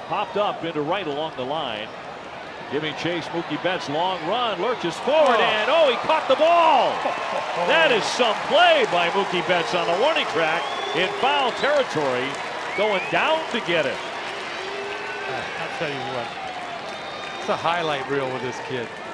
popped up into right along the line. Giving chase, Mookie Betts, long run, lurches forward, and oh, he caught the ball! That is some play by Mookie Betts on the warning track in foul territory, going down to get it. I'll tell you what, it's a highlight reel with this kid.